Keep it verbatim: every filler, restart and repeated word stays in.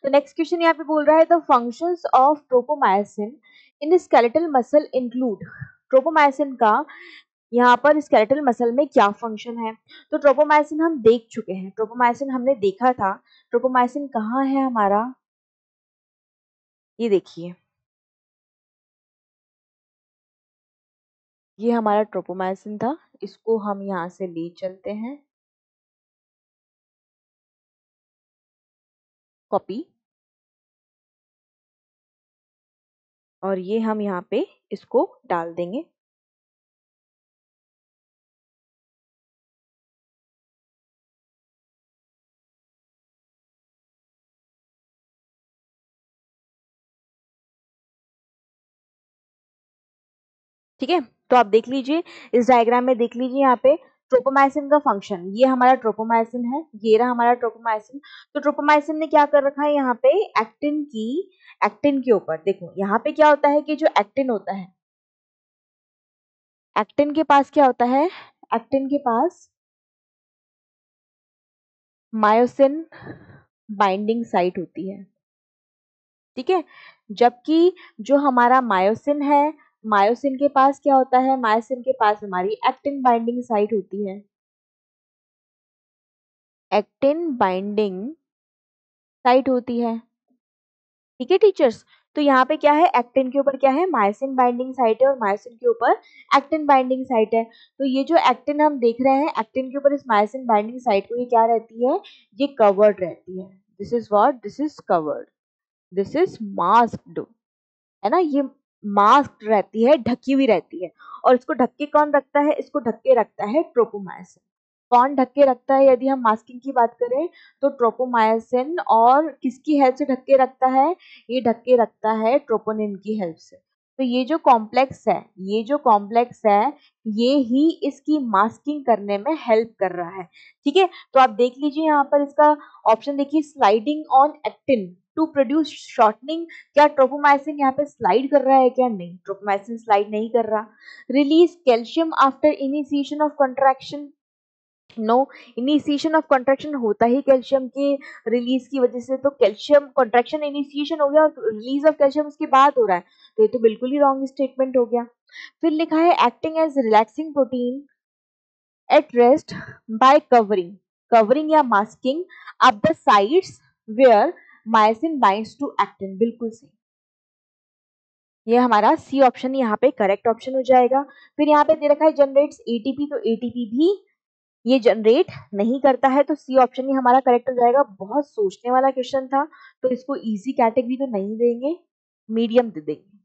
तो next question यहाँ पे बोल रहा है the functions of tropomyosin in skeletal muscle include. Tropomyosin का यहाँ पर स्केलेटल मसल में क्या फंक्शन है? तो ट्रोपोमायोसिन हम देख चुके हैं, ट्रोपोमायोसिन हमने देखा था। ट्रोपोमायोसिन कहाँ है हमारा? ये देखिए, ये हमारा ट्रोपोमायोसिन था। इसको हम यहाँ से ले चलते हैं, कॉपी, और ये हम यहाँ पे इसको डाल देंगे। ठीक है, तो आप देख लीजिए इस डायग्राम में, देख लीजिए यहाँ पे ट्रोपोमायोसिन का फंक्शन। ये हमारा ट्रोपोमायोसिन है, ये रहा हमारा ट्रोपोमायोसिन। तो ट्रोपोमायोसिन ने क्या कर रखा है यहाँ पे, एक्टिन की एक्टिन के ऊपर देखो, यहाँ पे क्या होता है कि जो एक्टिन होता है, एक्टिन के पास क्या होता है, एक्टिन के पास मायोसिन बाइंडिंग साइट होती है। ठीक है, जबकि जो हमारा मायोसिन है, मायोसिन के पास क्या होता है, मायोसिन के पास हमारी एक्टिन बाइंडिंग साइट होती है। एक्टिन बाइंडिंग साइट होती है। ठीक है टीचर्स, तो यहाँ पे क्या है, एक्टिन के ऊपर क्या है, मायोसिन बाइंडिंग साइट है, और मायोसिन के ऊपर एक्टिन बाइंडिंग साइट है। तो ये जो एक्टिन हम देख रहे हैं, एक्टिन के ऊपर इस मायोसिन बाइंडिंग साइट को ये क्या रहती है, ये कवर्ड रहती है। This is what, this is covered, this is masked, है ना, ये मास्क रहती है, ढकी हुई रहती है। और इसको ढक के कौन रखता है, इसको ढक के रखता है ट्रोपोमायोसिन। कौन ढक के रखता है, यदि हम मास्किंग की बात करें तो ट्रोपोमायोसिन, और किसकी हेल्प से ढक के रखता है, ये ढक के रखता है ट्रोपोनिन की हेल्प से। तो ये जो कॉम्प्लेक्स है, ये जो कॉम्प्लेक्स है, ये ही इसकी मास्किंग करने में हेल्प कर रहा है। ठीक है, तो आप देख लीजिए यहाँ पर इसका ऑप्शन देखिए, sliding on actin to produce shortening. क्या ट्रोपोमायोसिन यहाँ पे स्लाइड कर रहा है क्या? नहीं, ट्रोपोमायोसिन स्लाइड नहीं कर रहा। Release calcium after initiation of contraction, no, initiation of contraction होता ही कैल्शियम के रिलीज की वजह से। तो कैल्शियम कंट्रैक्शन इनिशिएशन हो गया और रिलीज ऑफ कैल्शियम उसके बाद हो रहा है, तो ये तो बिल्कुल ही रॉन्ग स्टेटमेंट हो गया। फिर लिखा है acting as relaxing protein at rest by covering, covering या masking up the sides where myosin binds to actin. बिल्कुल सही, ये हमारा सी ऑप्शन यहाँ पे करेक्ट ऑप्शन हो जाएगा। फिर यहाँ पे दे रखा है जनरेट्स एटीपी, तो एटीपी भी ये जनरेट नहीं करता है, तो सी ऑप्शन ही हमारा करेक्ट हो जाएगा। बहुत सोचने वाला क्वेश्चन था, तो इसको इजी कैटेगरी तो नहीं देंगे, मीडियम दे देंगे।